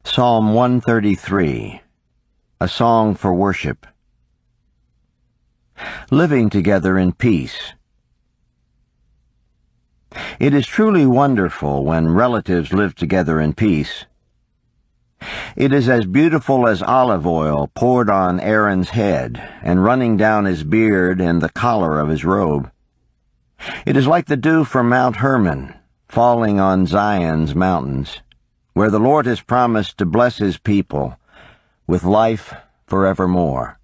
Psalm 133, a song for worship. Living together in peace. It is truly wonderful when relatives live together in peace. It is as beautiful as olive oil poured on Aaron's head and running down his beard and the collar of his robe. It is like the dew from Mount Heman falling on Zion's mountains, where the Lord has promised to bless his people with life forevermore.